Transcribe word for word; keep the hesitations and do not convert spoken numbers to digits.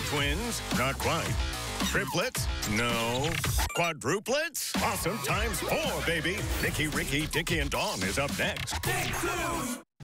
Twins? Not quite. Triplets? No. Quadruplets? Awesome times four, baby. Nicky, Ricky, Dicky, and Dawn is up next. Nicktoons!